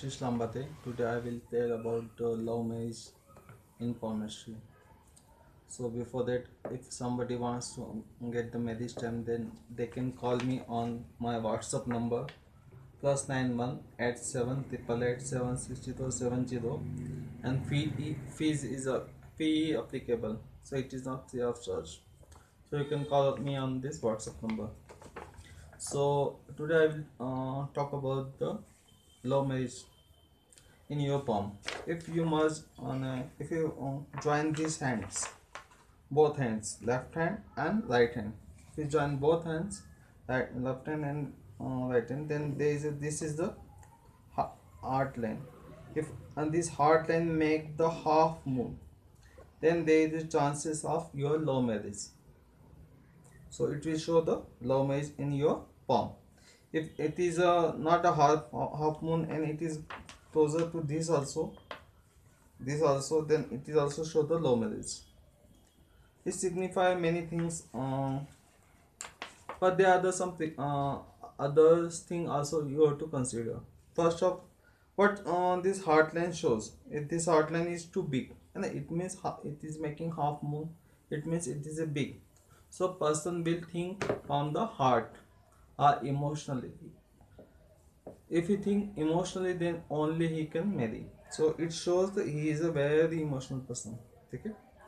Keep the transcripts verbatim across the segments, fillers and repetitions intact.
Ashish Lambate. Today I will tell about uh, love marriage in Palmistry. So before that, if somebody wants to get the marriage time, then they can call me on my WhatsApp number plus nine one eight seven triple eight seven six zero seven zero, and fee fees is a fee applicable, so it is not free of charge. So you can call me on this WhatsApp number. So today I will uh, talk about the love marriage in your palm. If you merge on a, if you uh, join these hands, both hands, left hand and right hand. If you join both hands, right, left hand and uh, right hand, then there is a, this is the heart line. If and this heart line make the half moon, then there is a chances of your love marriage. So it will show the love marriage in your palm. If it is a not a half half moon and it is closer to this also, this also, then it is also show the love marriage. It signify many things, uh, but there are the something uh, other thing also you have to consider. First of what uh, this heartline shows, if this heartline is too big and it means it is making half moon, it means it is a big, so person will think from the heart or emotionally. If he think emotionally, then only he can marry. So it shows that he is a very emotional person. Okay.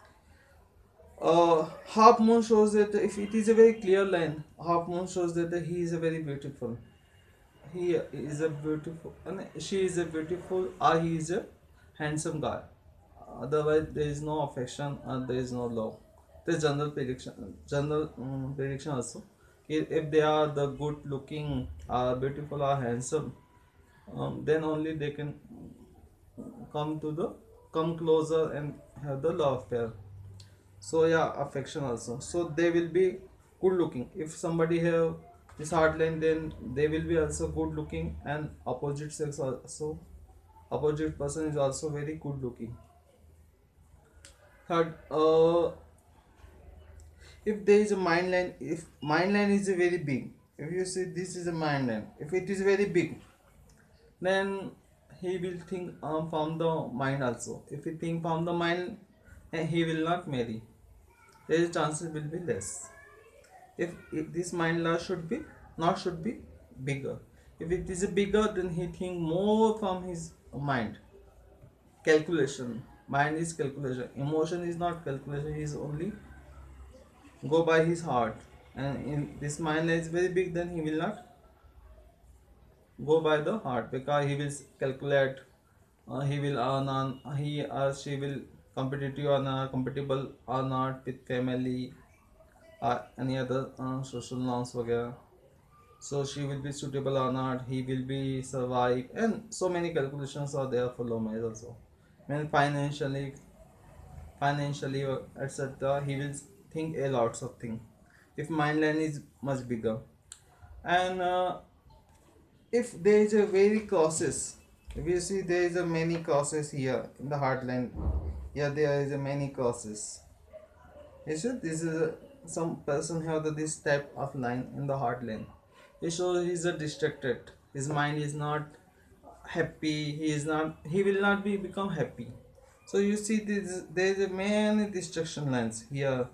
Uh, half moon shows that if it is a very clear line, half moon shows that he is a very beautiful. He is a beautiful, and she is a beautiful, or he is a handsome guy. Otherwise, there is no affection and there is no love. This general prediction, general um, prediction also. If, if they are the good looking, or beautiful, or handsome, um, then only they can come to the come closer and have the love affair. So yeah, affection also, so they will be good looking. If somebody have this heartline, then they will be also good looking, and opposite sex also, opposite person is also very good looking. Third, uh, if there is a mind line, if mind line is a very big, if you see this is a mind line, if it is very big, then he will think um, from the mind also. If he think from the mind, then he will not marry. There chances will be less. If, if this mind loss should be not should be bigger. If it is bigger, then he think more from his mind. Calculation. Mind is calculation. Emotion is not calculation. He is only go by his heart. And in this mind is very big, then he will not go by the heart, because he will calculate. Uh, he will earn on he or she will competitive or not, compatible or not with family or any other uh, social norms वगैरह. So she will be suitable or not, he will be survive, and so many calculations are there for low marriage also. When financially financially etc, he will think a lots of things if mind line is much bigger. And uh, if there is a very causes, if you see there is a many causes here in the heartline, yeah, there is a many causes. You see, this is a, some person have the, this type of line in the heartline. It shows he is a distracted. His mind is not happy. He is not. He will not be become happy. So you see, this there is a many distraction lines here.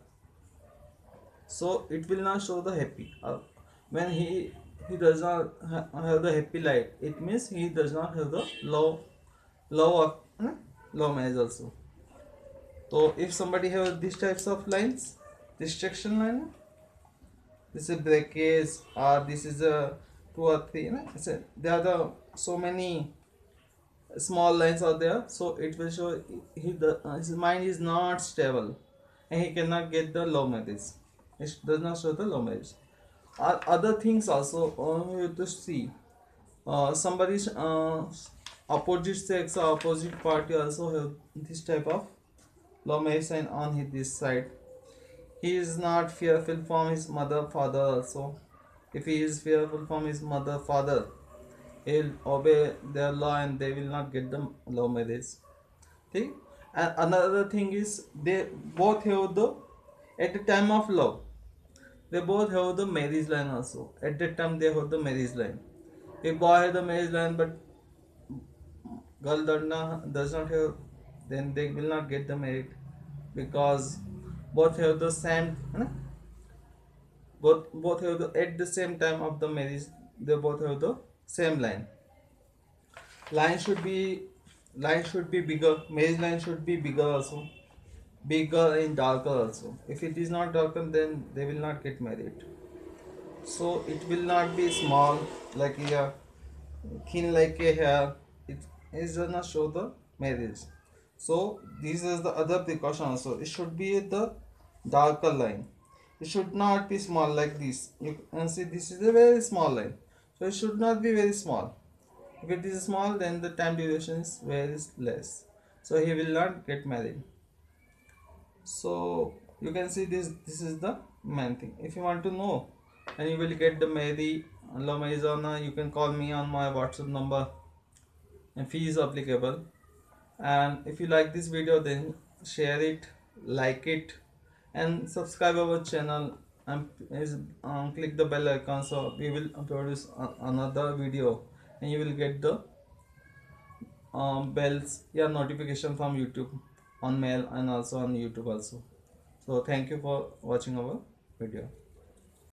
So it will not show the happy. Uh, when he he does not ha have the happy life, it means he does not have the low low of uh, low marriage also. So if somebody have these types of lines, distraction line, this is breakage, or this is a two or three, you know, a, there are the so many small lines are there, so it will show he the uh, his mind is not stable and he cannot get the low marriage. It does not show the low marriage. Uh, other things also uh, you have to see. Uh, somebody's uh, opposite sex or opposite party also have this type of low marriage sign on his, this side. He is not fearful from his mother father also. If he is fearful from his mother father, he will obey their law and they will not get the law marriage. Okay? And another thing is they both have the, at the time of love, they both have the marriage line also. At that time they have the marriage line. A boy has the marriage line, but girl does not, does not have, then they will not get the married, because both have the same, you know, both both have the at the same time of the marriage, they both have the same line. Line should be line should be bigger, marriage line should be bigger also, bigger and darker also. If it is not darker, then they will not get married. So it will not be small like a thin like a hair. It is does not show the marriage. So this is the other precaution also. It should be the darker line. It should not be small like this. You can see this is a very small line. So it should not be very small. If it is small, then the time duration is very less. So he will not get married. So you can see this this is the main thing. If you want to know and you will get the Mary La Marizana, you can call me on my WhatsApp number, and fee is applicable. And if you like this video, then share it, like it, and subscribe our channel, and please um, click the bell icon, so we will produce another video and you will get the um, bells, yeah, notification from YouTube on mail and also on YouTube also. So thank you for watching our video.